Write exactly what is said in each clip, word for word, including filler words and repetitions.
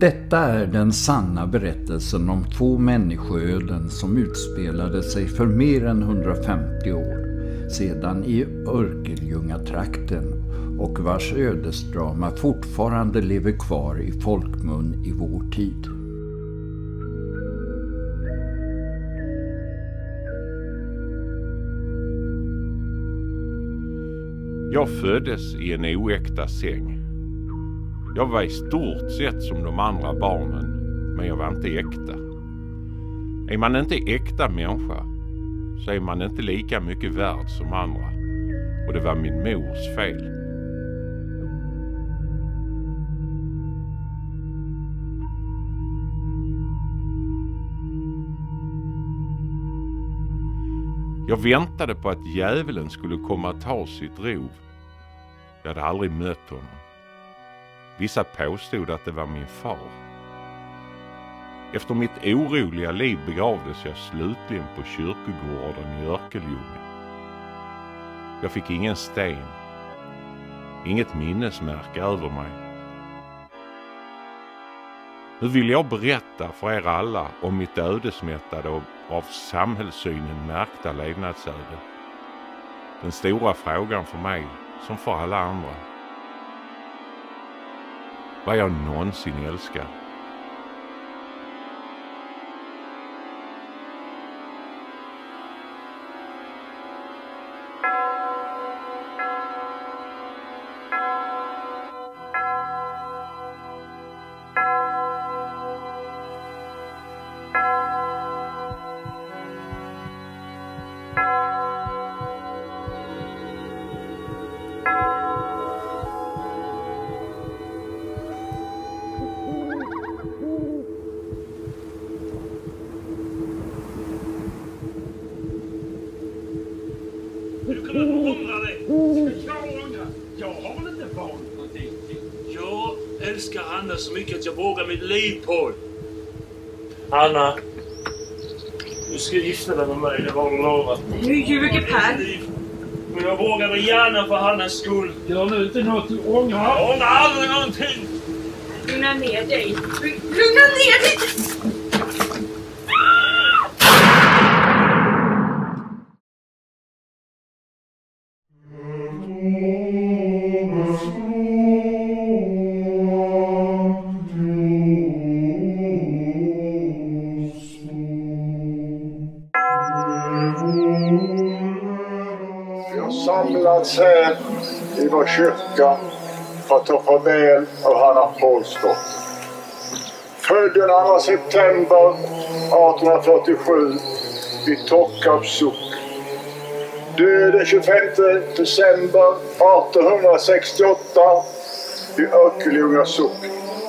Detta är den sanna berättelsen om två människoöden som utspelade sig för mer än hundrafemtio år sedan i Örkelljungatrakten och vars ödesdrama fortfarande lever kvar i folkmun i vår tid. Jag föddes i en oäkta säng. Jag var i stort sett som de andra barnen, men jag var inte äkta. Är man inte äkta människa så är man inte lika mycket värd som andra. Och det var min mors fel. Jag väntade på att djävulen skulle komma att ta sitt rov. Jag hade aldrig mött honom. Vissa påstod att det var min far. Efter mitt oroliga liv begravdes jag slutligen på kyrkogården i Örkelljunga. Jag fick ingen sten, inget minnesmärke över mig. Nu vill jag berätta för er alla om mitt ödesmättade och av samhällssynen märkta levnadsöde. Den stora frågan för mig, som för alla andra. Vad jag någonsin älskar. Du kan väl ångra dig? Ska jag ångra? Jag har väl inte valt någonting? Jag älskar Hanna så mycket att jag vågar mitt liv på. Hanna, du ska gifta dig med mig, det har du lovat. Du ljuger, Per. Men jag vågar väl gärna för Hannas skull. Gör nu inte något du ångrar. Jag ångrar aldrig någonting. Lugna ner dig. Lugna ner dig! Samlats här i vår kyrka för att ta farväl av Hanna Paulsdotter. Född den andra september artonhundrafyrtiosju i Tockarps socken. Död den tjugofemte december artonhundrasextioåtta i Örkelljunga socken.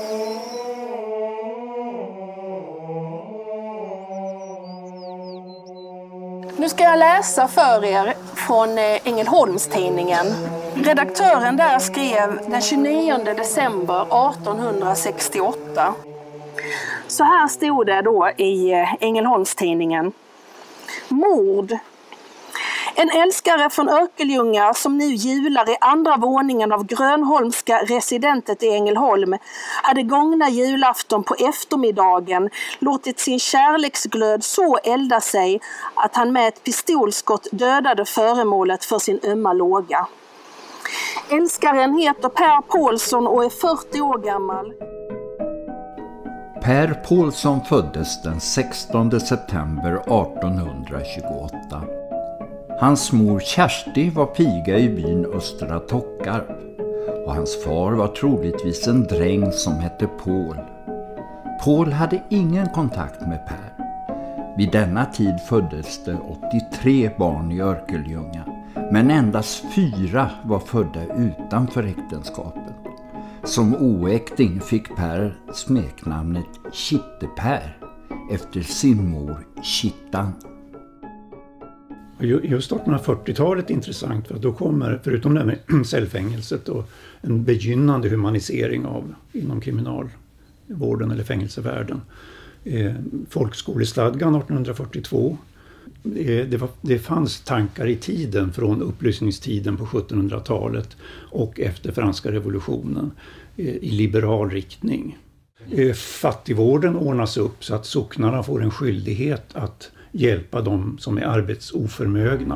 Nu ska jag läsa för er från Ängelholms-tidningen. Redaktören där skrev den tjugonionde december artonhundrasextioåtta. Så här stod det då i Ängelholms-tidningen. Mord. En älskare från Örkelljunga som nu jular i andra våningen av Grönholmska residentet i Ängelholm hade gångna julafton på eftermiddagen låtit sin kärleksglöd så elda sig att han med ett pistolskott dödade föremålet för sin ömma låga. Älskaren heter Per Paulsson och är fyrtio år gammal. Per Paulsson föddes den sextonde september artonhundratjugoåtta. Hans mor Kersti var piga i byn Östra Tockarp och hans far var troligtvis en dräng som hette Paul. Paul hade ingen kontakt med Per. Vid denna tid föddes det åttiotre barn i Örkelljunga, men endast fyra var födda utanför äktenskapet. Som oäkting fick Per smeknamnet Kitte-Per efter sin mor Kittan. Just artonhundrafyrtiotalet är intressant för att då kommer, förutom det med cellfängelset, och en begynnande humanisering av inom kriminalvården eller fängelsevärlden. Eh, folkskolestadgan artonhundrafyrtiotvå. Eh, det, var, det fanns tankar i tiden från upplysningstiden på sjuttonhundratalet och efter franska revolutionen eh, i liberal riktning. Fattigvården ordnas upp så att socknarna får en skyldighet att hjälpa de som är arbetsoförmögna.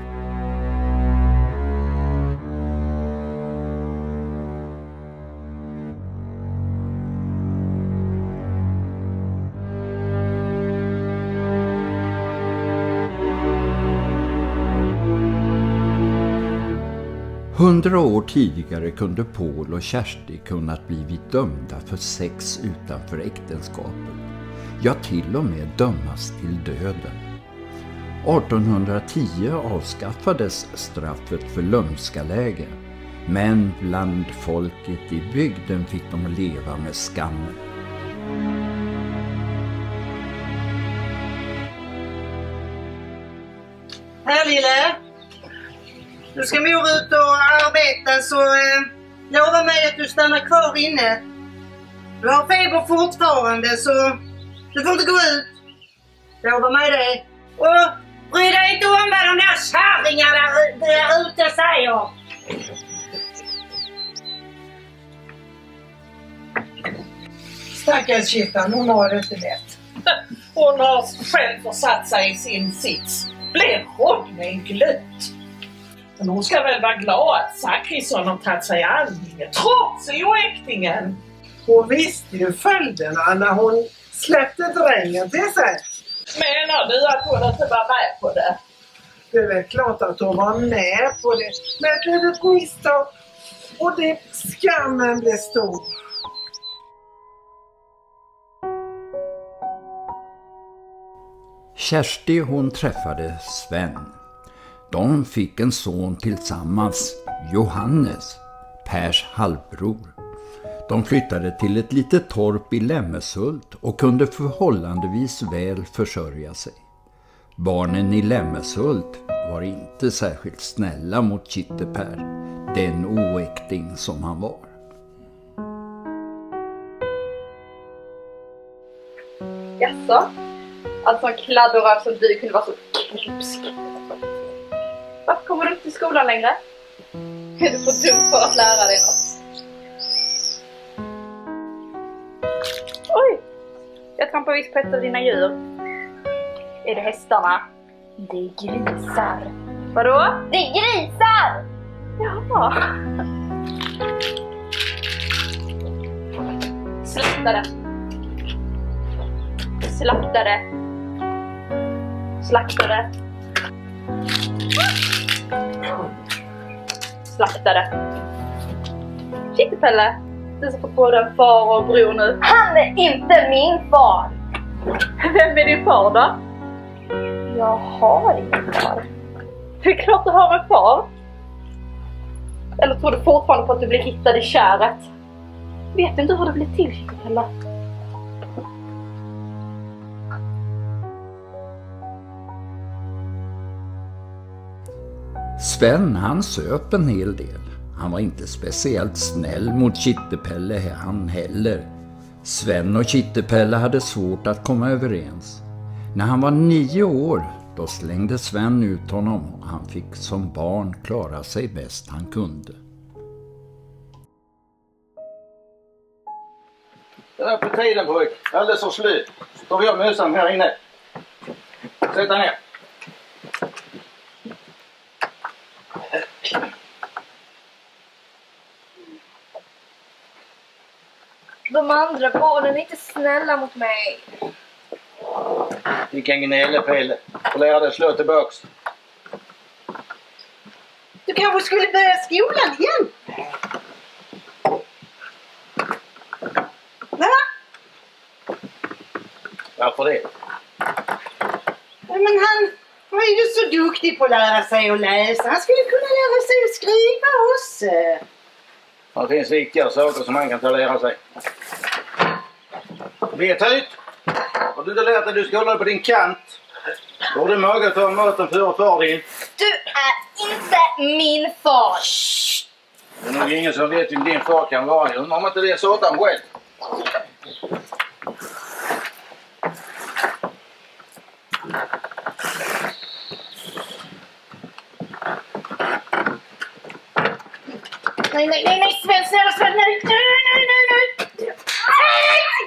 Hundra år tidigare kunde Paul och Kersti kunnat blivit dömda för sex utanför äktenskapet. Ja, till och med dömas till döden. artonhundratio avskaffades straffet för lömskaläge, men bland folket i bygden fick de leva med skammen. Här lille, du ska mor ut och arbeta, så eh, lova mig att du stannar kvar inne. Du har feber fortfarande, så du får inte gå ut. Lova mig det. Och bry dig inte om vad de där kärringarna där, där ute säger. Stackars Kittan, hon har det inte lätt. Hon har själv försatt sig i sin sits. Blir hon med glut. Men hon ska väl vara glad att Zachrisson har tagit sig andningen, trots oäktingen. Hon visste ju följderna när hon släppte drängen till sig. Menar du att hon inte var med på det? Det är väl klart att hon var med på det. Men det blev ett misstag. Och det skammen blev stor. Kersti hon träffade Sven. De fick en son tillsammans, Johannes, Pers halvbror. De flyttade till ett litet torp i Lämmeshult och kunde förhållandevis väl försörja sig. Barnen i Lämmeshult var inte särskilt snälla mot Kitte-Per, den oäkting som han var. Jaså? Alltså en kladdoröv som du kunde vara så klipsk. Varför kommer du inte till skolan längre? Är du för dum för att lära dig något? Oj! Jag trampar visst på ett av dina djur. Är det hästarna? Det är grisar. Vadå? Det är grisar! Jaha. Slakta det. Slakta det. Slakta det. Slakta det. Kitte-Pelle, du som får både en far och bror nu. Han är inte min far! Vem är din far då? Jag har ingen far. Det är klart du har en far. Eller tror du fortfarande på att du blir hittad i käret? Vet du inte hur det blir till, Kitte-Pelle? Sven han söp en hel del. Han var inte speciellt snäll mot Kitte-Pelle han heller. Sven och Kitte-Pelle hade svårt att komma överens. När han var nio år då slängde Sven ut honom och han fick som barn klara sig bäst han kunde. Det är på tiden pojk. Alldeles för slut. Så tar vi av mössan här inne. Sätta ner. De andra barnen är inte snälla mot mig. Det kan gnälla, Pelle. Och lära dig slå tillbaks. Du kanske skulle börja skolan igen? Va? Varför det? Men han var ju så duktig på att lära sig att läsa. Han skulle kunna lära sig att skriva också. Det finns viktigare saker som man kan ta lära sig. Vet ut! Har du inte lärt dig att du ska hålla på din kant? Då har du mage att ta maten före far din. Du är inte min far! Det är nog ingen som vet vem din far kan vara. Jag undrar om inte det är satan själv. Nej, nej, nej, nej, Sven, snälla, Sven, nej, nej, nej, nej, nej.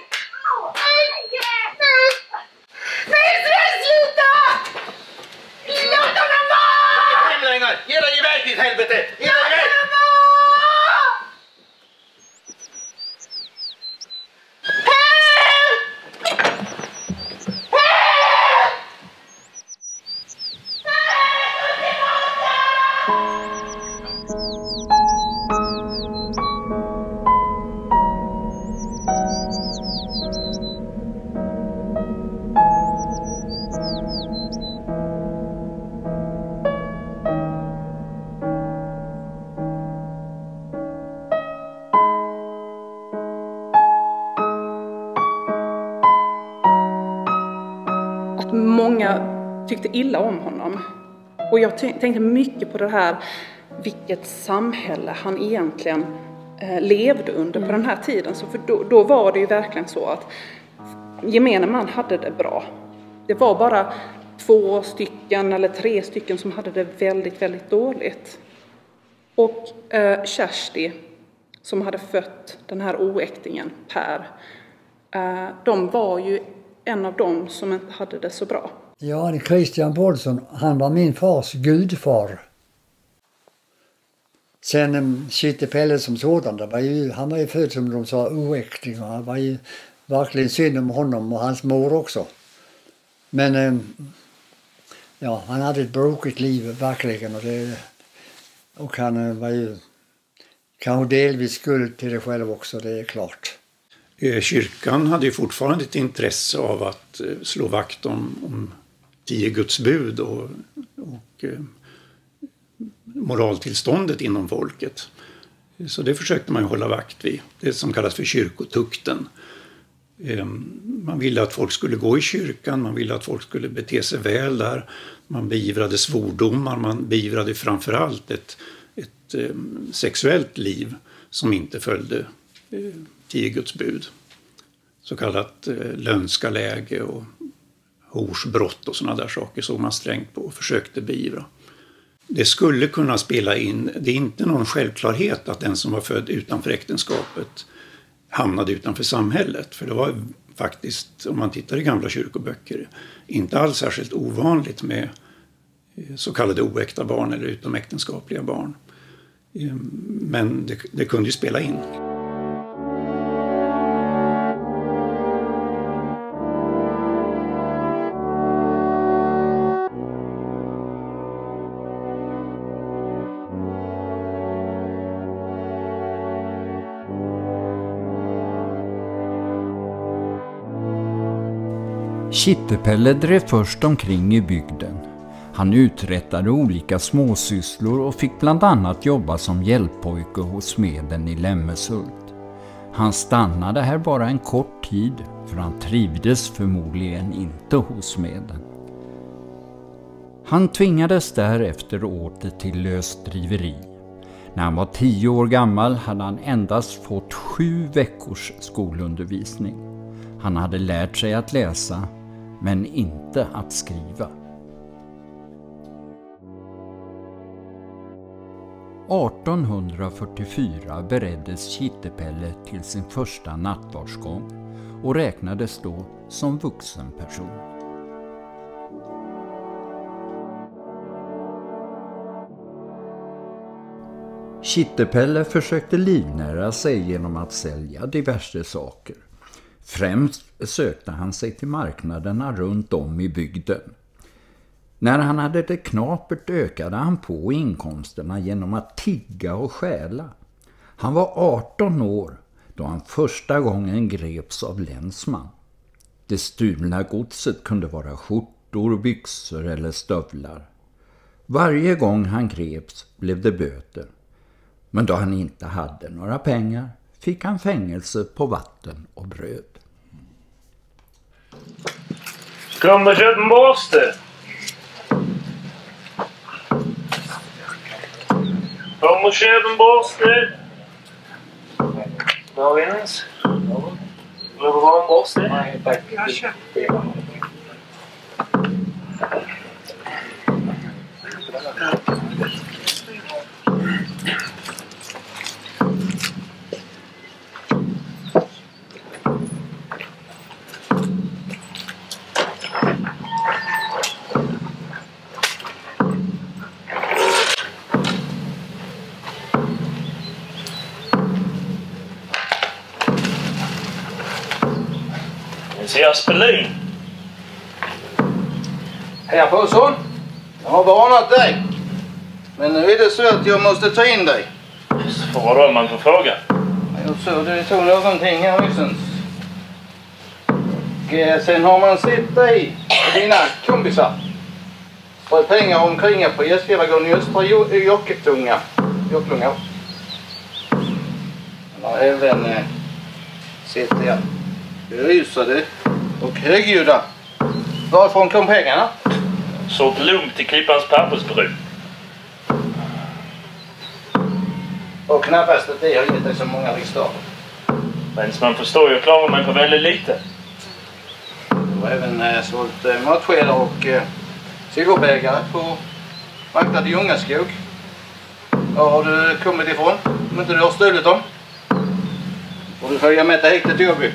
Många tyckte illa om honom. Och jag tänkte mycket på det här, vilket samhälle han egentligen eh, levde under på den här tiden. Så för då, då var det ju verkligen så att gemene man hade det bra. Det var bara två stycken eller tre stycken som hade det väldigt, väldigt dåligt. Och eh, Kersti, som hade fött den här oäktingen Per, eh, de var ju en av dem som inte hade det så bra. Ja, Christian Paulsson, han var min fars gudfar. Sen Chitte-Pelle som sådan, var ju, han var ju född som de sa oäkting. Han var ju verkligen synd om honom och hans mor också. Men ja, han hade ett brokigt liv verkligen. Och, det, och han var ju kanske delvis skuld till det själv också, det är klart. Kyrkan hade ju fortfarande ett intresse av att slå vakt om, om tio Guds bud och, och eh, moraltillståndet inom folket. Så det försökte man ju hålla vakt vid. Det som kallas för kyrkotukten. Eh, man ville att folk skulle gå i kyrkan, man ville att folk skulle bete sig väl där. Man beivrade svordomar, man beivrade framförallt ett, ett eh, sexuellt liv som inte följde eh, tio Guds bud. Så kallat eh, lönska läge och horsbrott och sådana där saker såg man strängt på och försökte beivra. Det skulle kunna spela in, det är inte någon självklarhet att den som var född utanför äktenskapet hamnade utanför samhället. För det var faktiskt, om man tittar i gamla kyrkoböcker, inte alls särskilt ovanligt med så kallade oäkta barn eller utomäktenskapliga barn. Men det, det kunde ju spela in. Chitte-Pelle drev först omkring i bygden. Han uträttade olika småsysslor och fick bland annat jobba som hjälppojke hos smeden i Lämmeshult. Han stannade här bara en kort tid, för han trivdes förmodligen inte hos smeden. Han tvingades därefter åter till lösdriveri. När han var tio år gammal hade han endast fått sju veckors skolundervisning. Han hade lärt sig att läsa, men inte att skriva. artonhundrafyrtiofyra bereddes Chitte-Pelle till sin första nattvardsgång och räknades då som vuxen person. Chitte-Pelle försökte livnära sig genom att sälja diverse saker. Främst sökte han sig till marknaderna runt om i bygden. När han hade det knapert ökade han på inkomsterna genom att tigga och stjäla. Han var arton år då han första gången greps av länsman. Det stulna godset kunde vara skjortor, byxor eller stövlar. Varje gång han greps blev det böter. Men då han inte hade några pengar fick han fängelse på vatten och bröd. Kom och köp en borste. Kom och köp en borste. Var vi ens? Vill du ha en borste? Nej, tack. Jag köper. Aspelin. Herr Paulsson, jag har varnat dig. Men nu är det så att jag måste ta in dig. För vad då man får fråga? Jag såg det tog någonting här nyssens. Och sen har man sett dig och dina kompisar för pengar omkring på Gästgården i Östra Jocketunga. Jocklunga. Man har även eh, sett er berusade och högljudda Varifrån kom pengarna? Sålt lugnt till Klippans pappersbruk. Och knappast att det har gett dig så många riksdagar. Men som man förstår, jag klarar mig på väldigt lite. Du har även eh, sålt eh, matskedar och eh, silverbägare på marknaden i Ljungaskog. Var har du kommit ifrån? Om inte du har stulit dem? Och du följer med till hit till Jobby.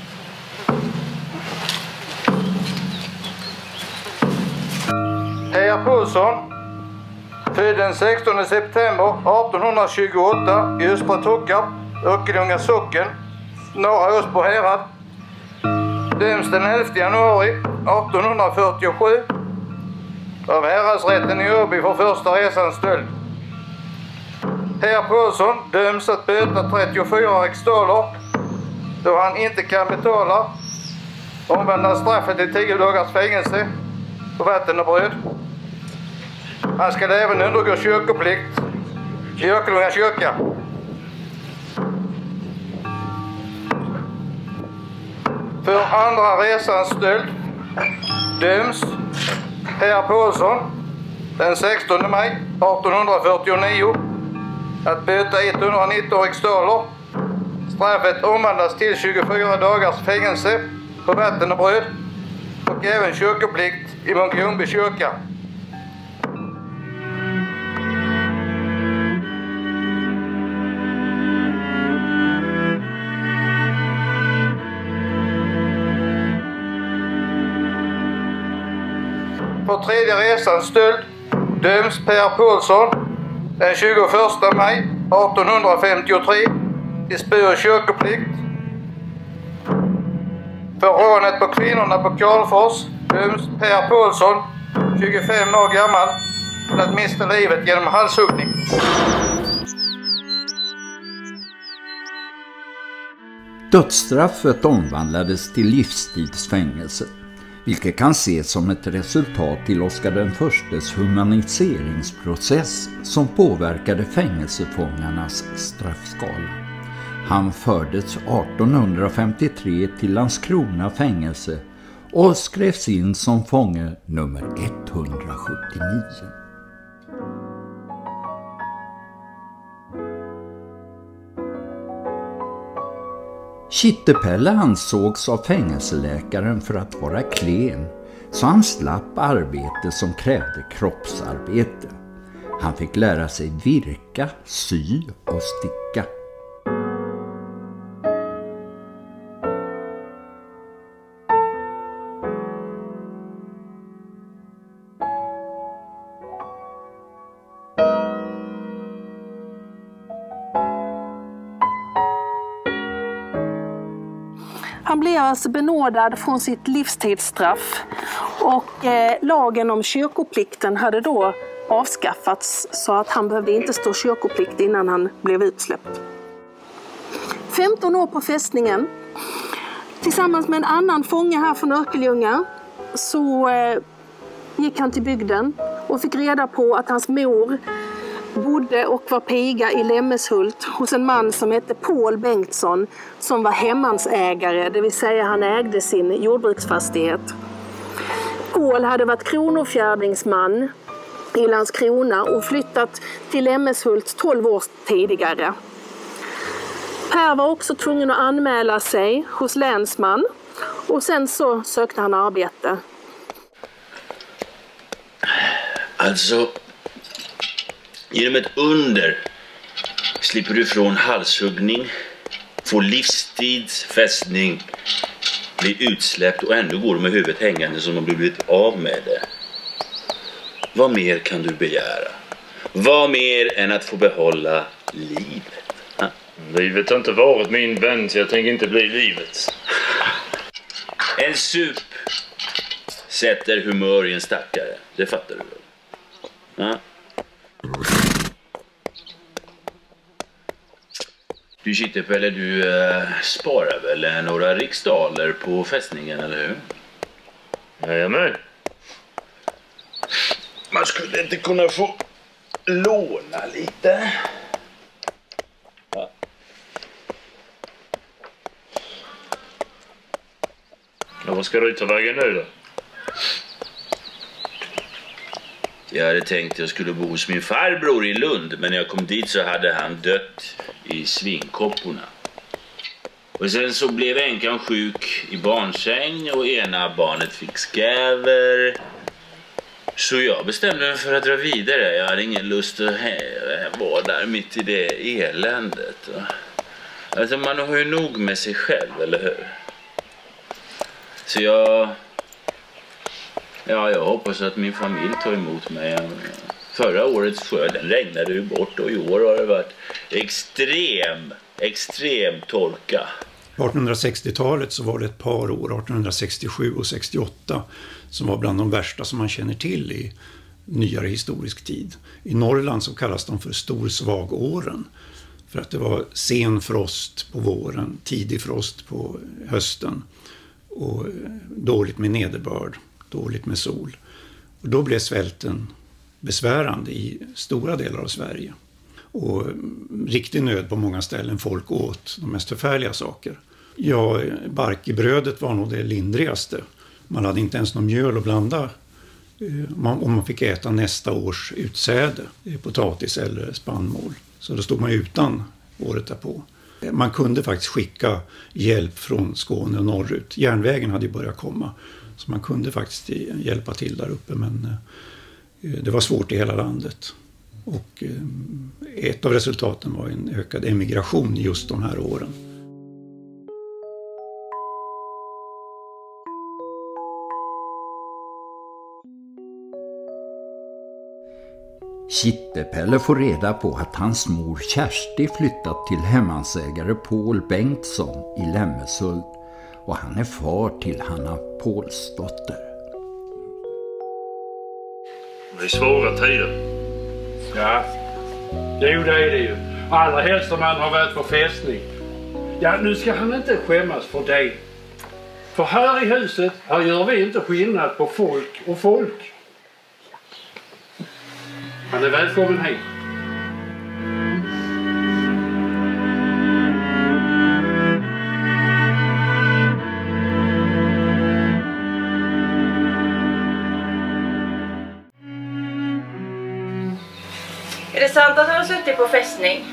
Per Paulsson, född den sextonde september artonhundratjugoåtta i Östra Tockarp, Örkelljunga socken, norra Osbo härad. Döms den elfte januari artonhundrafyrtiosju av häradsrätten i Örby för första resans stöld. Per Paulsson döms att böta trettiofyra riksdaler då han inte kan betala. Omvandlar straffet till tio dagars fängelse på vatten och bröd. Han ska även undergå kyrkoplikt i Örkelljunga kyrka. För andra resans stöld döms Per Paulsson den sextonde maj artonhundrafyrtionio att böta etthundranitton riksdaler. Straffet omvandlas till tjugofyra dagars fängelse på vatten och bröd och även kyrkoplikt i Munkejumby kyrka. För tredje resans stöld döms Per Paulsson den tjugoförsta maj artonhundrafemtiotre till spö- och kyrkoplikt. För rånet på kvinnorna på Karlfors döms Per Paulsson, tjugofem år gammal, till att mista livet genom halshuggning. Dödsstraffet omvandlades till livstidsfängelse, vilket kan ses som ett resultat till Oscar den förstes humaniseringsprocess som påverkade fängelsefångarnas straffskala. Han fördes artonhundrafemtiotre till Landskrona fängelse och skrevs in som fånge nummer etthundrasjuttionio. Kittepelle ansågs av fängelseläkaren för att vara klen, så han slapp arbete som krävde kroppsarbete. Han fick lära sig virka, sy och sticka. Han blev alltså benådad från sitt livstidsstraff och eh, lagen om kyrkoplikten hade då avskaffats så att han behövde inte stå kyrkoplikt innan han blev utsläppt. femton år på fästningen. Tillsammans med en annan fånge här från Örkelljunga så eh, gick han till bygden och fick reda på att hans mor bodde och var piga i Lämmeshult hos en man som hette Paul Bengtsson som var hemmansägare, det vill säga han ägde sin jordbruksfastighet. Paul hade varit kronofjärdingsman i Landskrona och flyttat till Lämmeshult tolv år tidigare. Per var också tvungen att anmäla sig hos länsman och sen så sökte han arbete. Alltså, genom ett under slipper du från halshuggning, få livstidsfästning, bli utsläppt och ändå går du med huvudet hängande som om du blivit av med det. Vad mer kan du begära? Vad mer än att få behålla livet? Ha? Livet har inte varit min vän, så jag tänker inte bli livet. En sup sätter humör i en stackare, det fattar du väl? Ha? Du Kittepelle, du äh, sparar väl några riksdaler på fästningen, eller hur? Jajamän. Man skulle inte kunna få låna lite. Ja. Ja, vad ska du ta vägen nu då? Jag hade tänkt att jag skulle bo hos min farbror i Lund, men när jag kom dit så hade han dött i svinkopporna. Och sen så blev änkan sjuk i barnsäng och ena barnet fick skäver. Så jag bestämde mig för att dra vidare. Jag hade ingen lust att vara där mitt i det eländet. Alltså man har ju nog med sig själv, eller hur? Så jag... Ja, jag hoppas att min familj tar emot mig. Förra årets sjö, den regnade ju bort och i år har det varit extrem, extrem torka. På artonhundrasextiotalet så var det ett par år, artonhundrasextiosju och sextioåtta, som var bland de värsta som man känner till i nyare historisk tid. I Norrland så kallas de för storsvagåren, för att det var sen frost på våren, tidig frost på hösten och dåligt med nederbörd, dåligt med sol. Och då blev svälten besvärande i stora delar av Sverige. Och riktig nöd på många ställen, folk åt de mest förfärliga saker. Ja, bark i brödet var nog det lindrigaste. Man hade inte ens någon mjöl att blanda om man fick äta nästa års utsäde, potatis eller spannmål. Så då stod man utan året därpå. Man kunde faktiskt skicka hjälp från Skåne och norrut. Järnvägen hade ju börjat komma, så man kunde faktiskt hjälpa till där uppe, men det var svårt i hela landet. Och ett av resultaten var en ökad emigration just de här åren. Kittepelle får reda på att hans mor Kersti flyttat till hemmansägare Paul Bengtsson i Lämmeshult, och han är far till Hanna Paulsdotter. Det är svåra tider. Ja, jo det är det ju. Allra helst om man har varit på fästning. Ja, nu ska han inte skämmas för det. För här i huset, här gör vi inte skillnad på folk och folk. Han är välkommen hit. Är det sant att han har suttit på fästning?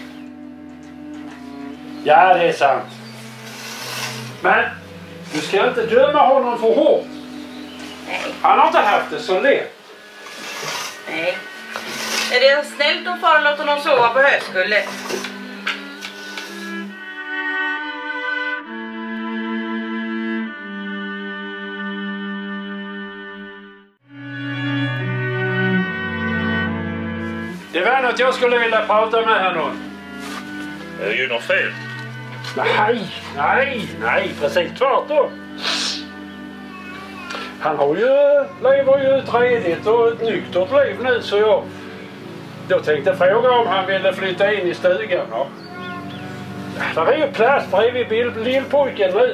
Ja, det är sant. Men du ska inte döma honom för hårt. Nej. Han har inte haft det så lätt. Nej. Är det snällt om far låter honom sova på höskullet? Det var något jag skulle vilja prata med här någon. Det är ju något fel. Nej, nej, nej, precis tvärtom. Han har ju, lever ju ett redigt och ett nyktert liv nu, så jag då tänkte fråga om han ville flytta in i stugan. Ja. Där är ju plats bredvid lillpojken nu.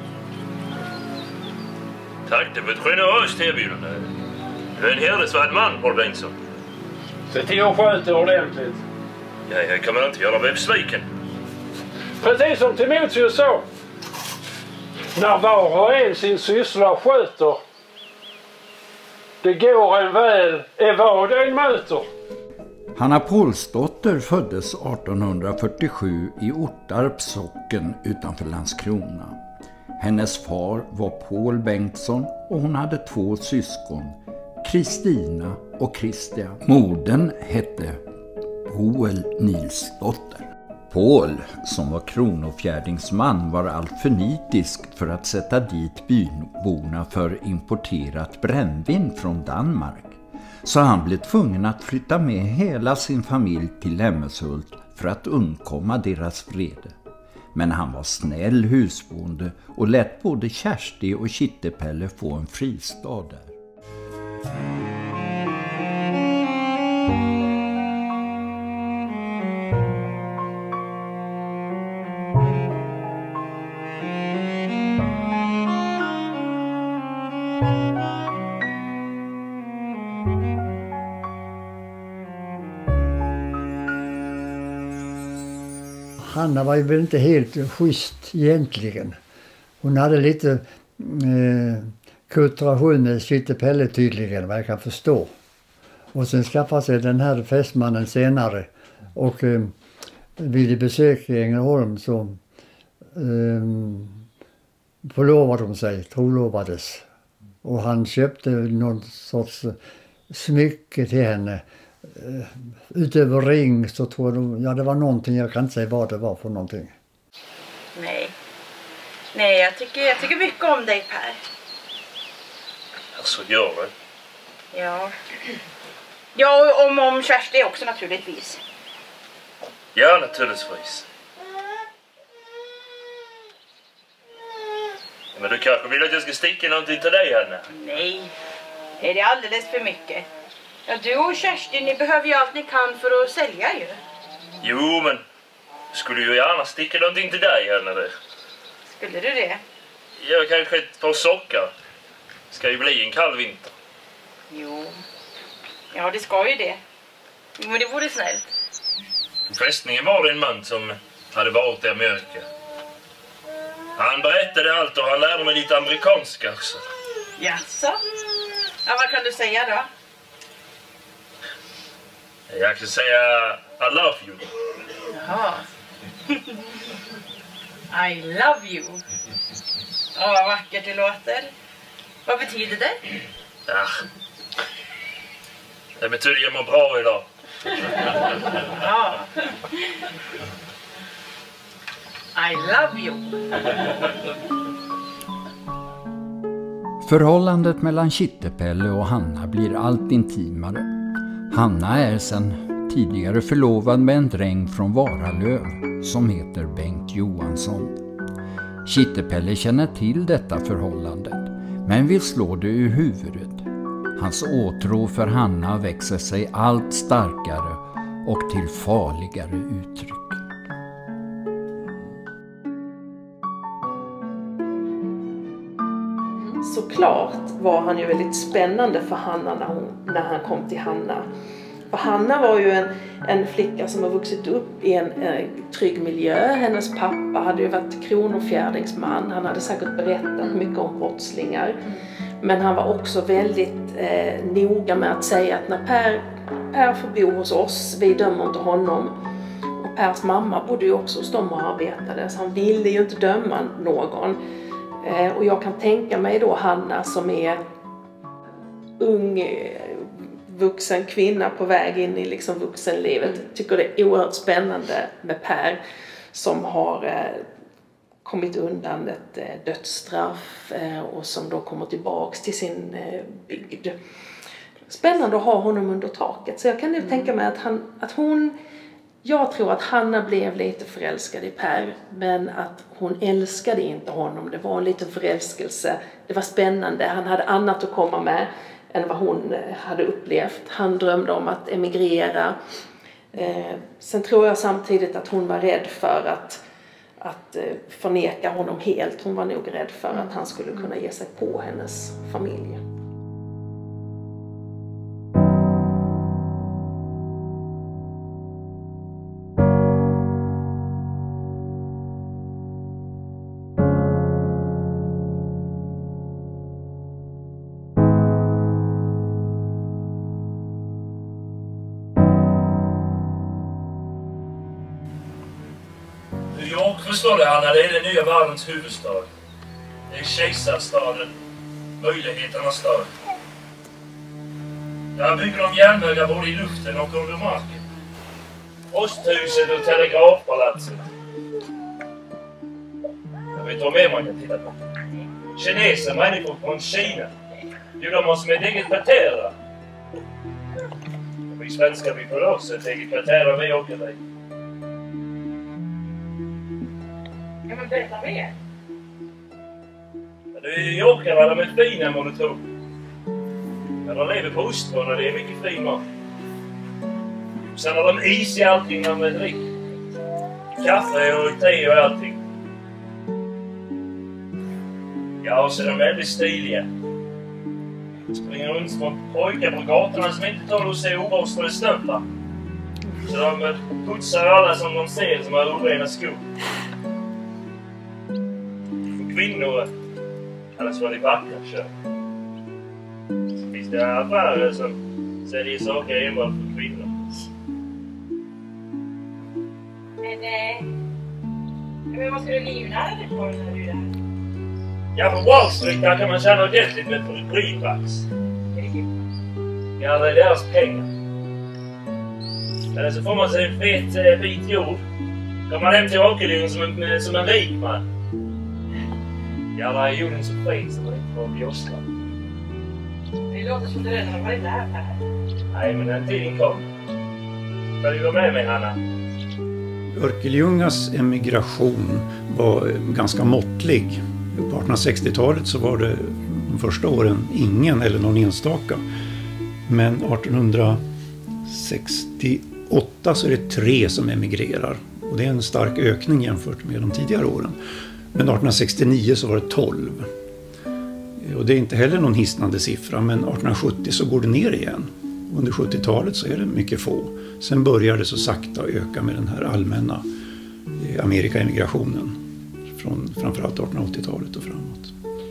Tack, det var ett generöst erbjudande. Du är en hedersvärd man, Paul Bengtsson. Se till att sköta ordentligt. Ja, jag kommer inte göra mig besviken. Precis som Timoteus sa. När var och en sin syssla sköter, det går en väl är vad en möter. Hanna Paulsdotter föddes artonhundrafyrtiosju i Ortarps socken utanför Landskrona. Hennes far var Paul Bengtsson och hon hade två syskon, Kristina och Christian. Modern hette Poel Nilsdotter. Paul, som var kronofjärdingsman, var alltför nitisk för att sätta dit byborna för importerat brännvin från Danmark. Så han blev tvungen att flytta med hela sin familj till Lämmeshult för att undkomma deras vrede. Men han var snäll husbonde och lät både Kersti och Kittepelle få en fristad där. Hanna var ju väl inte helt schysst egentligen. Hon hade lite eh, kulturation med Kittepelle tydligen, vad jag kan förstå. Och sen skaffade sig den här fästmannen senare. Och eh, vid besök i Ängelholm så eh, förlovade de sig, trolovades. Och han köpte någon sorts smycke till henne. Uh, utöver ring så tror jag, ja det var någonting, jag kan inte säga vad det var för någonting. Nej. Nej, jag tycker, jag tycker mycket om dig, Per. Alltså, gör det. Ja. Ja, och om, om Kersti också naturligtvis. Ja, naturligtvis. Men du kanske vill att jag ska sticka någonting till dig, Hanna? Nej, är det alldeles för mycket. Ja, du och Kersti, ni behöver ju allt ni kan för att sälja ju. Jo, men skulle ju gärna sticka någonting till dig, Hanna. Det. Skulle du det? Ja, kanske ett par sockar. Ska ju bli en kall vinter. Jo. Ja, det ska ju det. Men det vore snällt. På fästningen var det en man som hade varit i Amerika. Han berättade allt och han lärde mig lite amerikanska också. Jaså? Ja, vad kan du säga då? Jag kan säga I love you. Jaha. I love you. Åh, vad vackert det låter. Vad betyder det? Ja. Det betyder jag mår bra idag. Ja. I love you. Förhållandet mellan Kittepelle och Hanna blir allt intimare. Hanna är sedan tidigare förlovad med en dräng från Varalöv som heter Bengt Johansson. Kittepelle känner till detta förhållandet men vill slå det ur huvudet. Hans åtrå för Hanna växer sig allt starkare och till farligare uttryck. Såklart var han ju väldigt spännande för Hanna när, hon, när han kom till Hanna. För Hanna var ju en, en flicka som har vuxit upp i en, en trygg miljö. Hennes pappa hade ju varit kronofjärdingsman. Han hade säkert berättat mycket om brottslingar. Men han var också väldigt eh, noga med att säga att när Per, Per får bo hos oss, vi dömer inte honom. Och Pers mamma bodde ju också hos dem och arbetade. Så han ville ju inte döma någon. Eh, och jag kan tänka mig då Hanna som är ung eh, vuxen kvinna på väg in i liksom vuxenlivet. Tycker det är oerhört spännande med Per som har eh, kommit undan ett eh, dödsstraff eh, och som då kommer tillbaks till sin eh, bygd. Spännande att ha honom under taket. Så jag kan nu mm. tänka mig att, han, att hon, jag tror att Hanna blev lite förälskad i Per, men att hon älskade inte honom. Det var en liten förälskelse. Det var spännande. Han hade annat att komma med än vad hon hade upplevt. Han drömde om att emigrera. Eh, sen tror jag samtidigt att hon var rädd för att, att eh, förneka honom helt. Hon var nog rädd för att han skulle kunna ge sig på hennes familj. Förstår du, Hanna, det är den nya världens huvudstad. Det är kejsarstaden, möjligheternas stad. Där bygger de järnvägar både i luften och under marken. Posthuset och telegrafpalatset. Jag vet vad mer man kan titta på. Kineser, människor från Kina. Jo, de har som ett eget kvarter där. Vi svenskar, vi får också ett eget kvarter där vi åker dig. Kan man berätta mer? Ja, det är Yorkarna, de är fina vad du tror. Ja, de lever på ostron och det är mycket fin mat. Sen har de is i allting när de dricker. Kaffe och te och allting. Ja, och så är de väldigt stiliga. Springer runt små pojkar på gatorna som inte tar att se oborstade stöppar. Så de putsar alla som de ser som har orena skor. Kvinnor kallas för de vackra kön. Så finns det affärer som säljer saker enbart för kvinnor. Men, eh, men vad ska du livnära dig på när du är där? Ja, på Wall Street där kan man tjäna ordentligt med greenbacks. Ja, det är deras pengar. Eller så får man sig en fet eh, bit jord. Kommer hem till Åkerlund som en, som en rik man. Ja, där är jorden så fin som man inte får bjåstra. Det låter som du redan har varit där, Per. Nej, men den tiden kom. Ska du vara med mig, Hanna? Örkelljungas emigration var ganska måttlig. På artonhundrasextiotalet så var det de första åren ingen eller någon enstaka. Men artonhundrasextioåtta så är det tre som emigrerar. Och det är en stark ökning jämfört med de tidigare åren. Men artonhundrasextionio så var det tolv. Och det är inte heller någon hisnande siffra, men artonhundrasjuttio så går det ner igen. Under sjuttiotalet så är det mycket få. Sen börjar det så sakta öka med den här allmänna Amerikaemigrationen från framförallt artonhundraåttiotalet och framåt.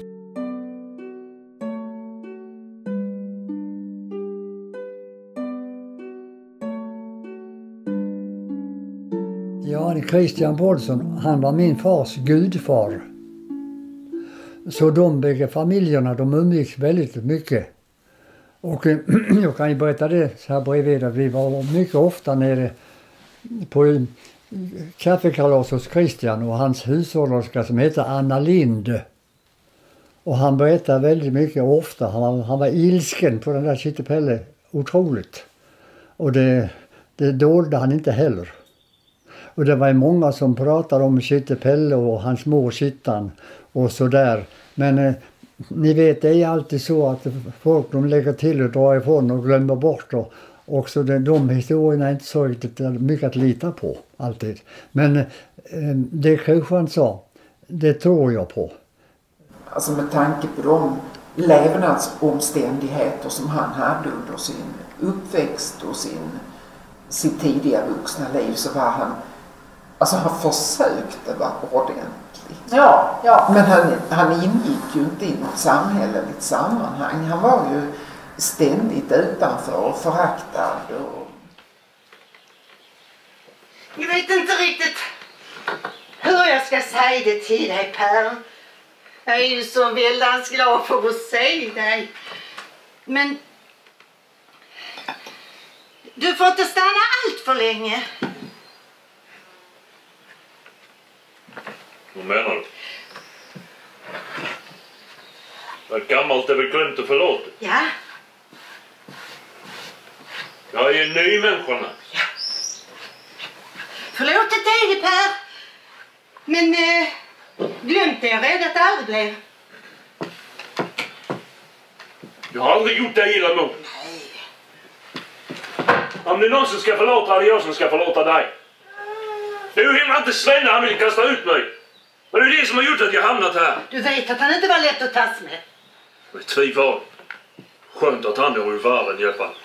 Ja, Christian Paulsson, han var min fars gudfar. Så de bägge familjerna, de umgicks väldigt mycket. Och jag kan ju berätta det så här bredvid att vi var mycket ofta nere på kaffekalas hos Christian och hans hushållerska som heter Anna Lind. Och han berättade väldigt mycket ofta. Han var, han var ilsken på den där Kittepelle otroligt. Och det, det dolde han inte heller. Och det var många som pratade om Kittepelle och hans mor Kittan och sådär. Men eh, ni vet, det är alltid så att folk de lägger till och drar ifrån och glömmer bort. Och också de, de historierna är inte så riktigt mycket att lita på alltid. Men eh, det Kristian sa, det tror jag på. Alltså med tanke på de levnadsomständigheter som han hade under sin uppväxt och sin, sitt tidiga vuxna liv så var han, alltså han försökte vara ordentlig. Ja, ja. Men han, han ingick ju inte i något samhälleligt sammanhang. Han var ju ständigt utanför och föraktad. Och... Jag vet inte riktigt hur jag ska säga det till dig, Per. Jag är ju så väldans glad för att se dig. Men du får inte stanna allt för länge. Vad menar du? Vad gammalt är väl glömt och förlåtet? Ja. Jag är ju en ny människa. Ja. Förlåtet är det, Per. Men eh, glömt är jag rädd att det aldrig blev. Jag har aldrig gjort dig illa mot. Nej. Om det är någon som ska förlåta, är det jag som ska förlåta dig. Du hindrar inte Sven, han vill kasta ut mig. Men det är det som har gjort att jag hamnat här. Du vet att han inte var lätt att tas med. Med tvivel. Skönt att han är i världen i alla fall.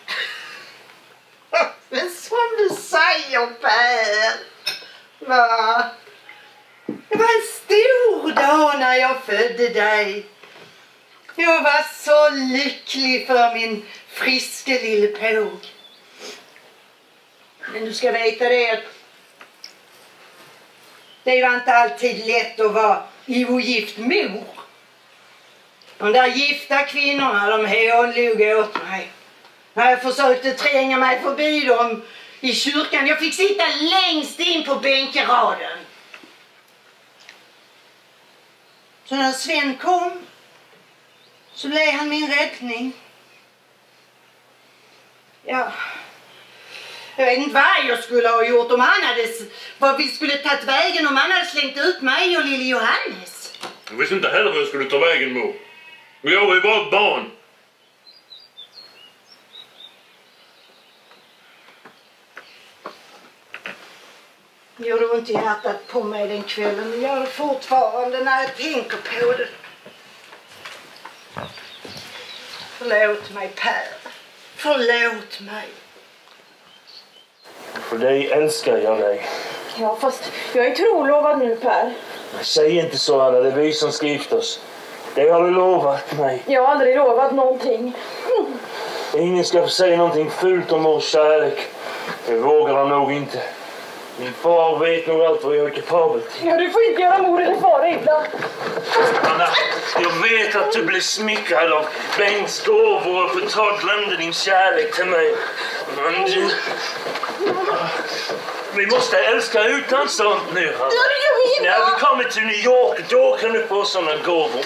Men som du säger, Per. Va? Det var en stor dag när jag födde dig. Jag var så lycklig för min friske lille påg. Men du ska veta det att det var inte alltid lätt att vara ogift mor. De där gifta kvinnorna, de hånlog åt mig. När jag försökte tränga mig förbi dem i kyrkan. Jag fick sitta längst in på bänkeraden. Så när Sven kom så blev han min räddning. Ja... Jag vet inte vad jag skulle ha gjort om han hade... Vad vi skulle tagit vägen om han hade slängt ut mig och lille Johannes. Jag visste inte heller vad jag skulle ta vägen, mor. Men jag var ju bara ett barn. Gör det ont i hjärtat på mig den kvällen. Jag gör det fortfarande när jag tänker på det. Förlåt mig, Per. Förlåt mig. För dig älskar jag dig. Ja, fast jag är trolovad nu, Per. Säg inte så, Anna. Det är vi som ska gifta oss. Det har du lovat mig. Jag har aldrig lovat någonting. Mm. Ingen ska få säga någonting fult om vår kärlek. Det vågar han nog inte. Min far vet nog allt vad jag är kapabel till. Ja, du får inte göra mor eller far illa. Anna, jag vet att du blev smickrad av Bengts gåvor och för ett tag glömde din kärlek till mig. Men du... Vi måste älska utan sånt nu, Hanna. Ja, det gör vi inte. När vi kommer till New York, då kan du få såna gåvor.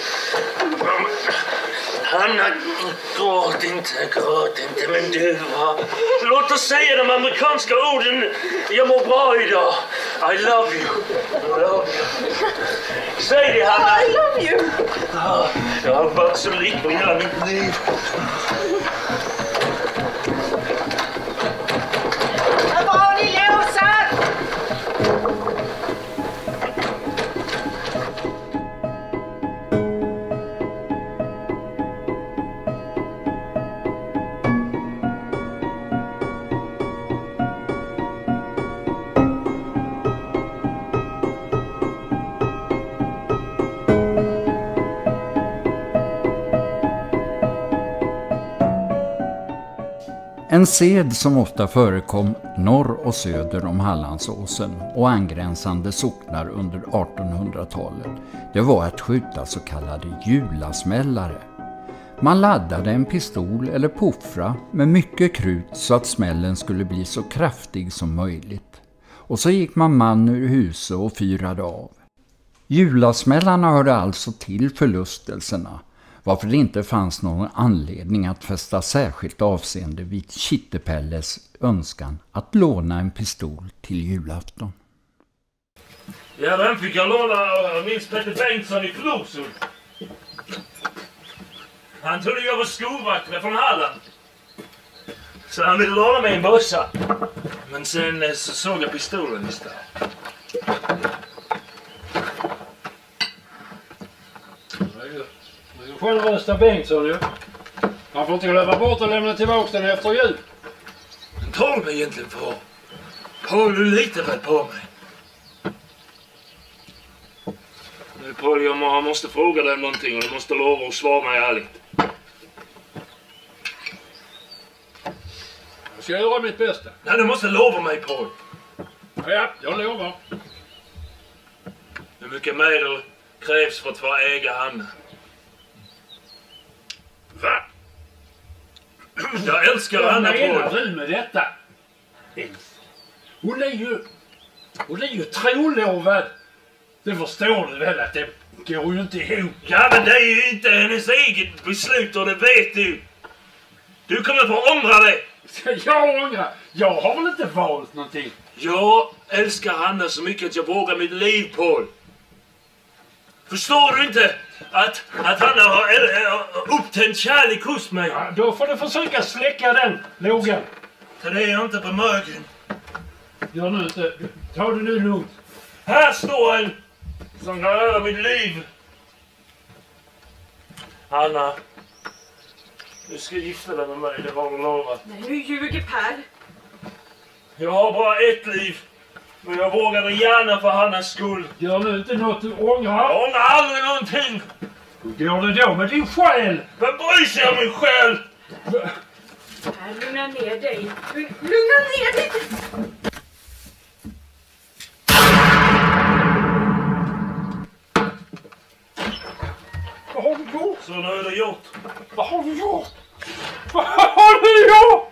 Hanna, gråt inte, gråt inte, men du, va? Låt oss säga de amerikanska orden. Jag mår bra idag. I love you. I love you. Säg det, Hanna. I love you. Ja, jag har varit så lycklig hela mitt liv. Vad var ni låsar? En sed som ofta förekom norr och söder om Hallandsåsen och angränsande socknar under artonhundratalet, det var att skjuta så kallade julasmällare. Man laddade en pistol eller puffra med mycket krut så att smällen skulle bli så kraftig som möjligt. Och så gick man man ur huset och fyrade av. Julasmällarna hörde alltså till förlustelserna, varför det inte fanns någon anledning att fästa särskilt avseende vid Kittepelles önskan att låna en pistol till julafton. Ja, den fick jag låna av Nils Petter Bengtsson i Florsund. Han trodde jag var skolvakt från Halland. Så han ville låna mig en bössa. Men sen så såg jag pistolen istället. Du själv rösta Bengtsson ju. Han får inte glömma bort att lämna tillbaka den efter jul. Men tar du mig egentligen för? Paul, du litar väl på mig? Nu Paul, jag måste fråga dig någonting och du måste lova att svara mig ärligt. Jag ska göra mitt bästa. Nej, du måste lova mig, Paul. Ja, jag lovar. Hur mycket medel krävs för att få äga Hanna? Va? Jag älskar Hanna, Paul. Vad menar du med detta? Hon är ju... Hon är ju trolovad. Det förstår du väl att det går ju inte ihop. Ja, men det är ju inte hennes eget beslut och det vet du. Du kommer få ångra det. Jag ångrar? Jag har väl inte valt någonting? Jag älskar Hanna så mycket att jag vågar mitt liv, Paul. Förstår du inte att, att Hanna har äh, upptänt kärlek hos mig? Ja, då får du försöka släcka den lågan. För det är jag inte bemögen. Gör nu inte. Ta det nu lugnt. Här står en som kan rädda mitt liv. Hanna, du ska gifta dig med mig, det har du lovat. Nej, du ljuger, Per. Jag har bara ett liv. Men jag vågar gärna för Hannas skull. Gör nu inte något du ångrar. Jag ångrar aldrig någonting. Hur går det då med din själ? Vem bryr sig om min själ? Per, lugna ner dig. Lugna ner dig. Vad har du gjort? Så nu är det gjort. Vad har du gjort? Vad har du gjort?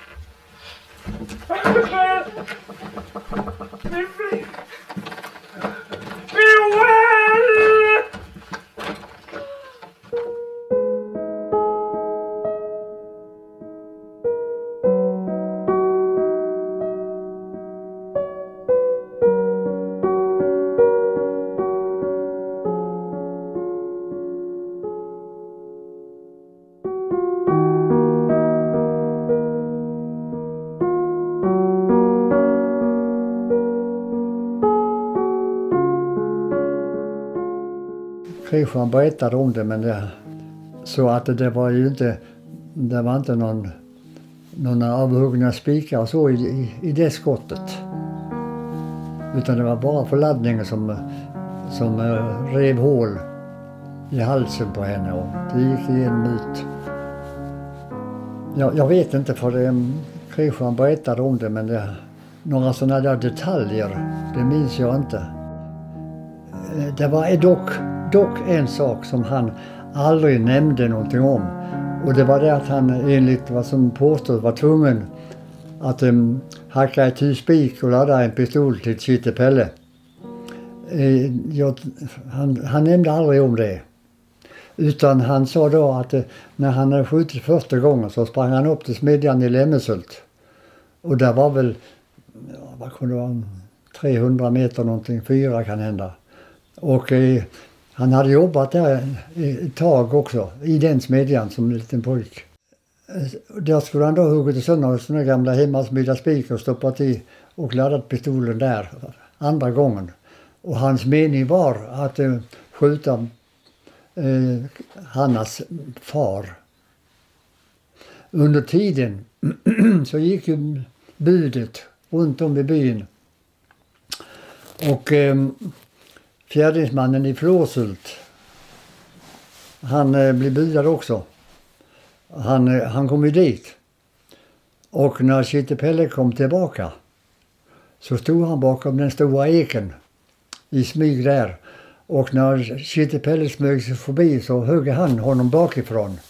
Kristian berättade om det, men det, så att det var ju inte, det var inte någon, någon avhuggna spikar och så i, i, i det skottet. Utan det var bara förladdningen som, som rev hål i halsen på henne och det gick igenom ut. Jag, jag vet inte, för det, Kristian berättade om det, men det, några sådana där detaljer, det minns jag inte. Det var dock, dock en sak som han aldrig nämnde någonting om. Och det var det att han enligt vad som påstås var tvungen att um, hacka ett husspik och ladda en pistol till Kittepelle. Eh, jag, han, han nämnde aldrig om det. Utan han sa då att eh, när han hade skjutit första gången så sprang han upp till smedjan i Lemnesult. Och där var väl, ja, vad kunde det vara, trehundra meter någonting, fyra kan hända. Och eh, han hade jobbat där ett tag också, i den smedjan som en liten pojk. Där skulle han då huggit sönder sådana gamla hemmasmidda spik och stoppat i och laddat pistolen där andra gången. Och hans mening var att eh, skjuta eh, Hannas far. Under tiden så gick ju budet runt om i byn. Och eh, fjärdingsmannen i Flåsult, han eh, blev budad också. Han, eh, han kom ju dit. Och när Kittepelle kom tillbaka så stod han bakom den stora eken i smyg där. Och när Kittepelle smög sig förbi så högg han honom bakifrån.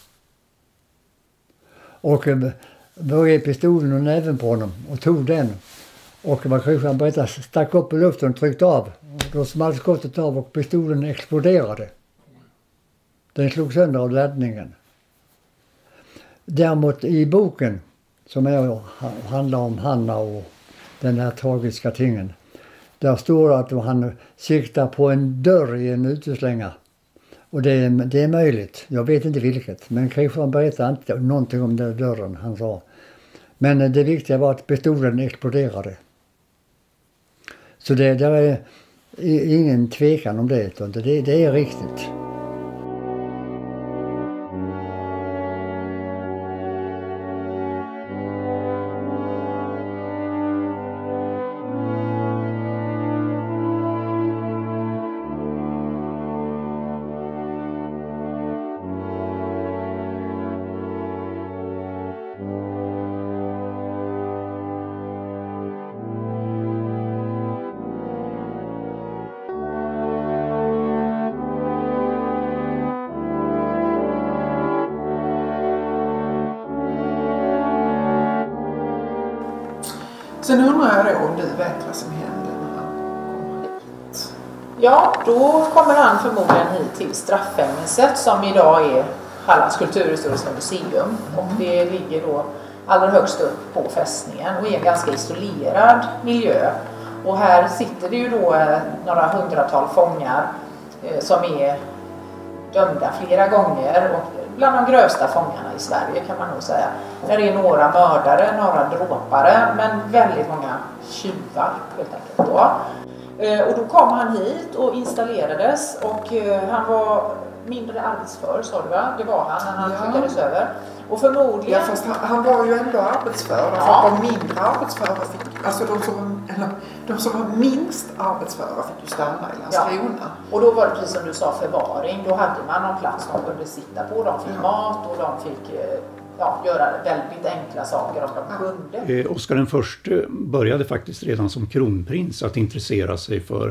Och eh, började pistolen och näven på honom och tog den. Och vad Kristian berättade, stack upp i luften och tryckte av. Då small skottet av och pistolen exploderade. Den slog sönder av laddningen. Däremot i boken, som är, handlar om Hanna och den här tragiska tingen, där står det att han siktar på en dörr i en uteslänga. Och det är, det är möjligt, jag vet inte vilket, men Kristian berättade inte någonting om den dörren, han sa. Men det viktiga var att pistolen exploderade. Så det där är ingen tvekan om det, utan det, det är riktigt. Sen undrar jag då om du vet vad som hände när han kom hit? Ja, då kommer han förmodligen hit till strafffängelset som idag är Hallands kulturhistoriska museum. Och det ligger då allra högst upp på fästningen och är en ganska isolerad miljö. Och här sitter det ju då några hundratal fångar eh, som är dömda flera gånger och bland de grövsta fångarna i Sverige kan man nog säga. Där är några mördare, några dråpare, men väldigt många tjuvar helt enkelt då. Och då kom han hit och installerades och han var mindre arbetsför, sa du va? Det var han när han ja. skickades över. Och förmodligen... Ja, fast han, han var ju ändå arbetsför. Ja. De mindre arbetsföra fick, alltså de som, eller, de som var minst arbetsföra fick ju stanna i Landskrona. Ja. Och då var det precis som du sa, förvaring. Då hade man någon plats de kunde sitta på. De fick ja. mat och de fick ja, göra väldigt enkla saker om de kunde. Eh, Oscar den förste började faktiskt redan som kronprins att intressera sig för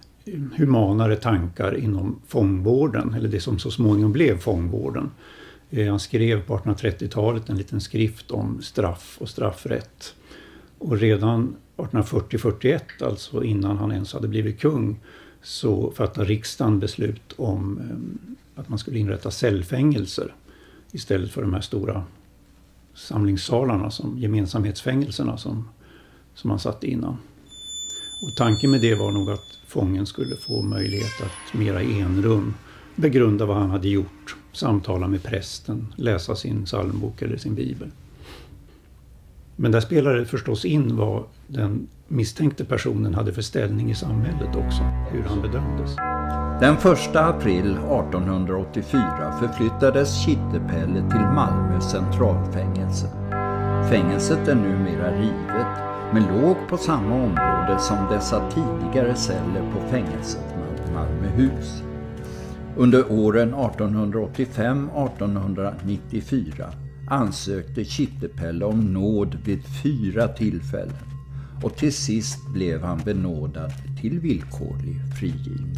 humanare tankar inom fångvården, eller det som så småningom blev fångvården. Han skrev på artonhundratrettiotalet en liten skrift om straff och straffrätt. Och redan artonhundrafyrtio fyrtioett, alltså innan han ens hade blivit kung, så fattade riksdagen beslut om att man skulle inrätta cellfängelser istället för de här stora samlingssalarna, som gemensamhetsfängelserna som, som man satt innan. Och tanken med det var nog att fången skulle få möjlighet att mera i enrum begrunda vad han hade gjort, samtala med prästen, läsa sin psalmbok eller sin bibel. Men där spelade det förstås in vad den misstänkte personen hade för ställning i samhället också, hur han bedömdes. Den första april artonhundraåttiofyra förflyttades Kittepelle till Malmö centralfängelse. Fängelset är numera rivet, men låg på samma område som dessa tidigare celler på fängelset Malmöhus. Under åren artonhundraåttiofem till artonhundranittiofyra ansökte Kittepelle om nåd vid fyra tillfällen och till sist blev han benådad till villkorlig frigivning.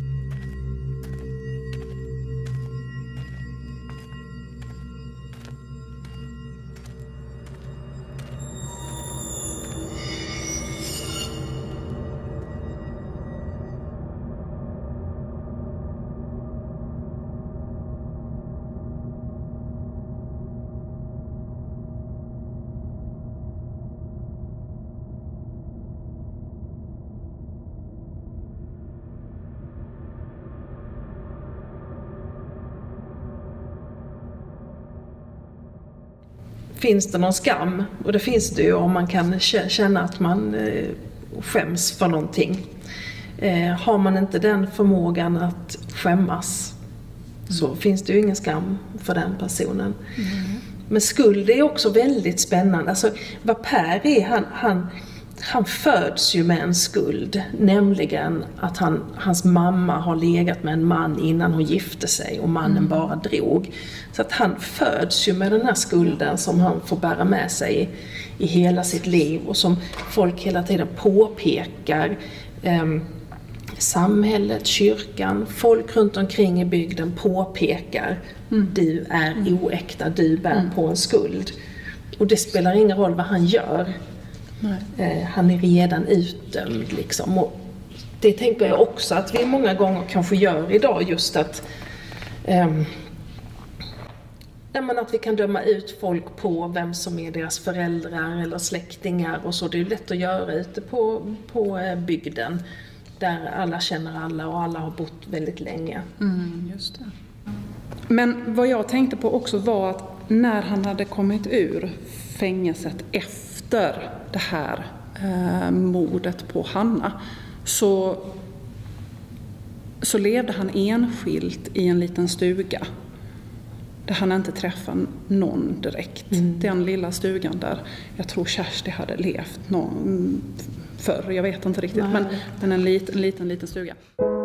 Finns det någon skam? Och det finns det ju om man kan känna att man skäms för någonting. Har man inte den förmågan att skämmas så mm. finns det ju ingen skam för den personen. Mm. Men skuld är också väldigt spännande. Alltså, vad Per är, han, han, han föds ju med en skuld. Nämligen att han, hans mamma har legat med en man innan hon gifte sig och mannen mm. bara drog. Så att han föds ju med den här skulden som han får bära med sig i, i hela sitt liv. Och som folk hela tiden påpekar. Eh, samhället, kyrkan, folk runt omkring i bygden påpekar. Mm. Du är oäkta, du bär mm. på en skuld. Och det spelar ingen roll vad han gör. Eh, han är redan utdömd liksom. Och det tänker jag också att vi många gånger kanske gör idag, just att eh, men att vi kan döma ut folk på vem som är deras föräldrar eller släktingar och så. Det är lätt att göra ute på, på bygden där alla känner alla och alla har bott väldigt länge. Mm, just det. Men vad jag tänkte på också var att när han hade kommit ur fängelset efter det här eh, mordet på Hanna så, så levde han enskilt i en liten stuga där han inte träffade någon direkt. Mm. Den lilla stugan där jag tror Kersti hade levt någon förr, jag vet inte riktigt. Nej. Men den är en liten, liten, liten stuga.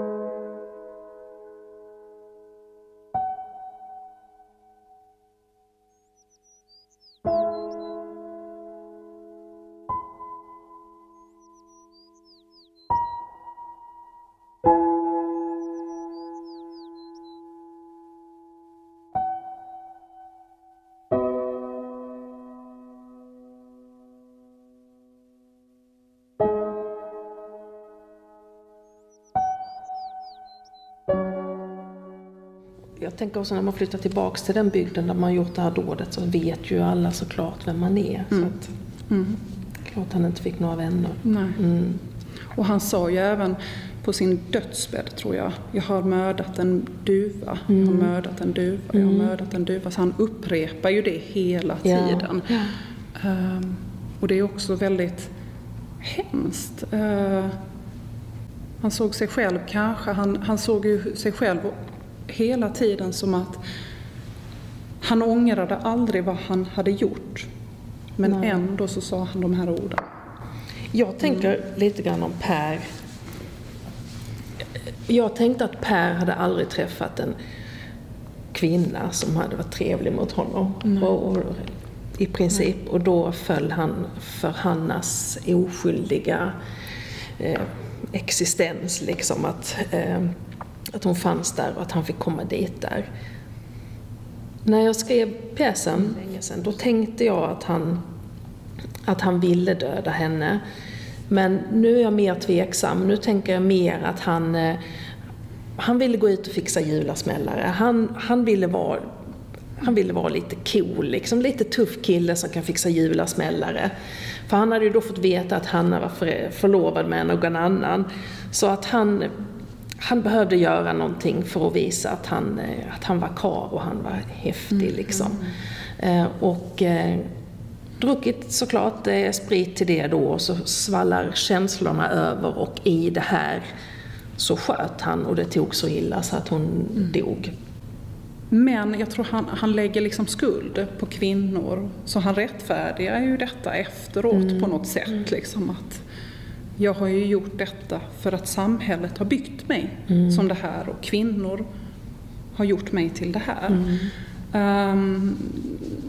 Jag tänker också när man flyttar tillbaka till den bygden där man gjort det här dådet så vet ju alla såklart vem man är. Mm. Så att, mm. klart han inte fick några vänner. Nej. Mm. Och han sa ju även på sin dödsbädd tror jag, jag har mördat en duva, mm. jag har mördat en duva, jag har mördat en duva. Så han upprepar ju det hela tiden. Ja. Ja. Um, och det är också väldigt hemskt. Uh, han såg sig själv kanske, han, han såg ju sig själv hela tiden som att han ångrade aldrig vad han hade gjort. Men Nej. ändå så sa han de här orden. Jag tänker mm. lite grann om Per. Jag tänkte att Per hade aldrig träffat en kvinna som hade varit trevlig mot honom. Mm. Och, och, i princip. Nej. Och då föll han för Hannas oskyldiga eh, existens. Liksom att... Eh, Att hon fanns där och att han fick komma dit där. När jag skrev pjäsen länge sedan, då tänkte jag att han, att han ville döda henne. Men nu är jag mer tveksam. Nu tänker jag mer att han, han ville gå ut och fixa julasmällare. Han, han, ville vara, han ville vara lite cool, liksom lite tuff kille som kan fixa julasmällare. För han hade ju då fått veta att Hanna var för, förlovad med någon annan. Så att han... Han behövde göra någonting för att visa att han, att han var karl och han var häftig. Mm. Liksom. Eh, och eh, druckit såklart eh, sprit till det då och så svallar känslorna över och i det här så sköt han och det tog så illa så att hon mm. dog. Men jag tror han, han lägger liksom skuld på kvinnor så han rättfärdigar ju detta efteråt mm. på något sätt. Mm. Liksom att jag har ju gjort detta för att samhället har byggt mig mm. som det här och kvinnor har gjort mig till det här. Mm. Um,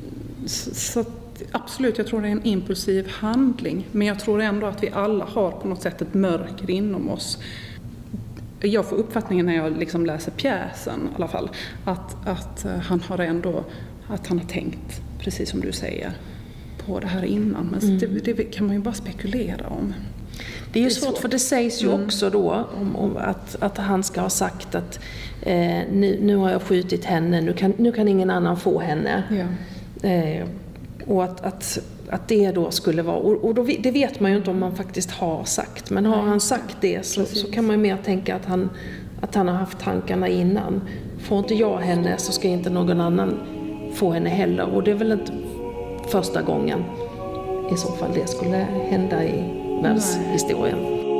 Så, så att, absolut, jag tror det är en impulsiv handling. Men jag tror ändå att vi alla har på något sätt ett mörker inom oss. Jag får uppfattningen när jag liksom läser pjäsen i alla fall. Att, att han har ändå, att han har tänkt, precis som du säger, på det här innan. Men mm. det, det kan man ju bara spekulera om. Det är ju det är svårt, svårt för det sägs ju mm. också då om, om att, att han ska ha sagt att eh, nu, nu har jag skjutit henne, nu kan, nu kan ingen annan få henne. Ja. Eh, och att, att, att det då skulle vara, och, och då, det vet man ju inte om man faktiskt har sagt, men har han sagt det så, så kan man ju mer tänka att han, att han har haft tankarna innan. Får inte jag henne så ska inte någon annan få henne heller, och det är väl inte första gången i så fall det skulle hända i världshistorien.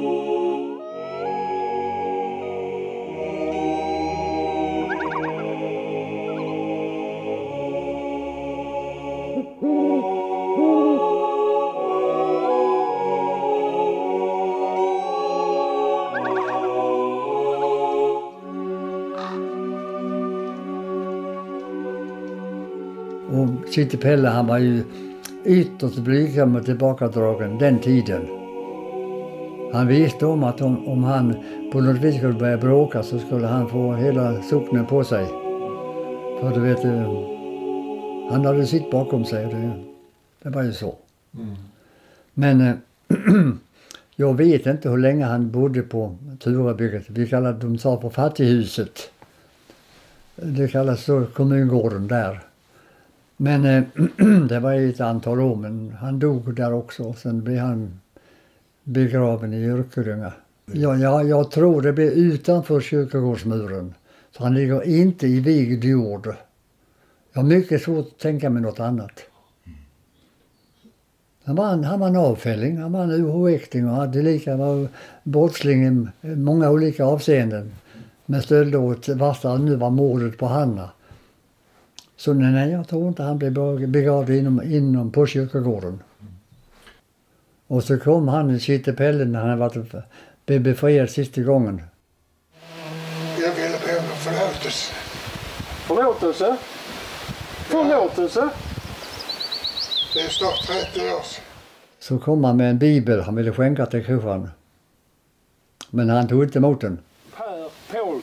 Och Sitte Pelle, han var ju ytterst blygsam och tillbakadragen den tiden. Han visste om att om, om han på något vis skulle börja bråka så skulle han få hela socknen på sig. För du vet, han hade sitt bakom sig. Det, det var ju så. Mm. Men äh, jag vet inte hur länge han bodde på Turabygget. Vi kallade de sa på fattighuset. Det kallas så kommungården där. Men äh, det var ett antal år, men han dog där också. Sen blev han begraven i Örkelljunga. Ja, ja, jag tror det blev utanför kyrkogårdsmuren. Så han ligger inte i vigd jord. Jag har mycket svårt att tänka mig något annat. Han var en, han var en avfälling, han var en oäkting och hade lika var brottsling i många olika avseenden. Med stöldåt värsta nu var mordet på Hanna. Så nej, jag tror inte han blev begravd inom, inom på kyrkogården. Och så kom han i Sitte Pelle när han var blev befriad sista gången. Jag ville be om förlåtelse. Förlåtelse? Förlåtelse? Det är snart trettio år sedan. Så kom han med en bibel han ville skänka till kyrkan. Men han tog inte emot den. Per Paulsson.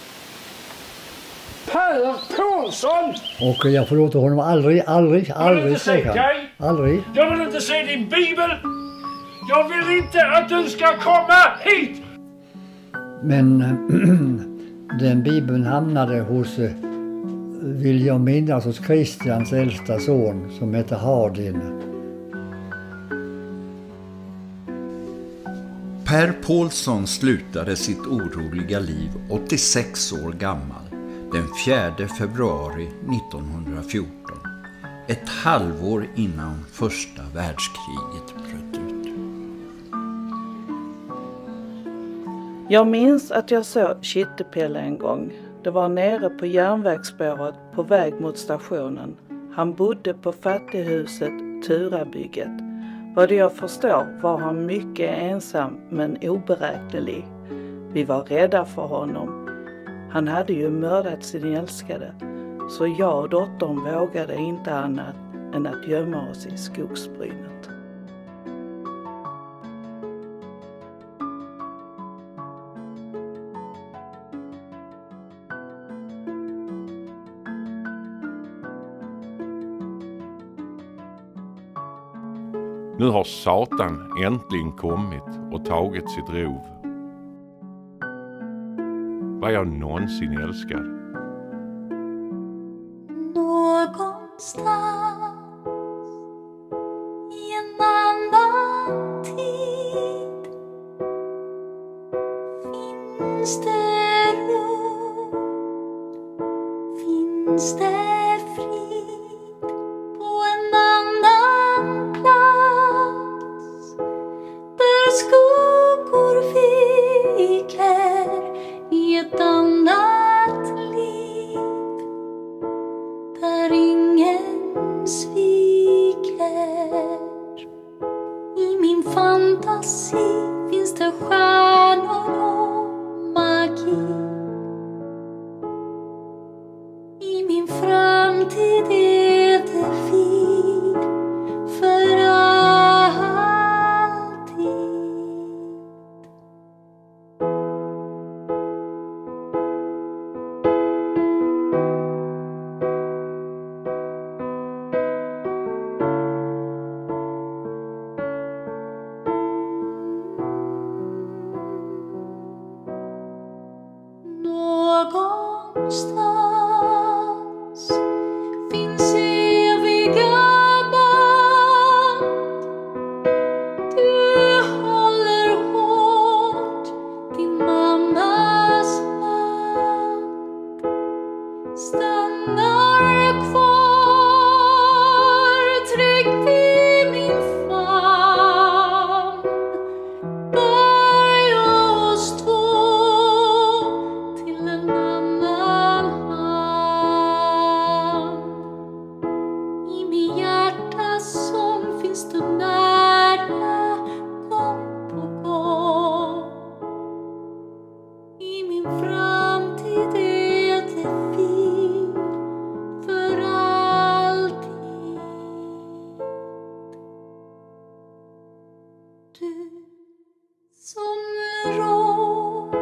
Per Paulsson! Och jag förlåter honom aldrig, aldrig, aldrig. Se dig. Aldrig. Jag vill inte se din bibel. Jag vill inte att du ska komma hit. Men den bibeln hamnade hos, vill jag minnas, hos Christians äldsta son som heter Hardin. Per Paulsson slutade sitt oroliga liv åttiosex år gammal den fjärde februari nittonhundrafjorton, ett halvår innan första världskriget bröt ut. Jag minns att jag såg Sitte Pelle en gång. Det var nere på järnvägsspåret på väg mot stationen. Han bodde på fattighuset Turabygget. Vad jag förstår var han mycket ensam men oberäknelig. Vi var rädda för honom. Han hade ju mördat sin älskade. Så jag och dottern vågade inte annat än att gömma oss i skogsbrynet. Nu har Satan äntligen kommit och tagit sitt rov. Vad jag någonsin älskar. Någonstans i en annan tid finns det ro, finns det frid på en annan plats där skuggor viker i ett annat liv där ingen sviker. I min fantasi finns det stjärnor och magi. I min framtid är det vi. stannar kvar tryggt i min famn. Bär jag oss två till en annan hamn. I min hjärta som finns du nära gång på gång. I min framtid är det vi för alltid. Du som rår,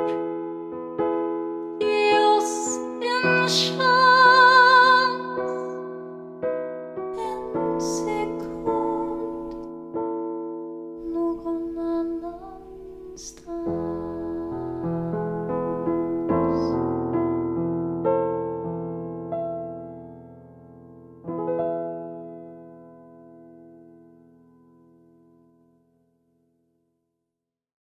ge oss en chans. En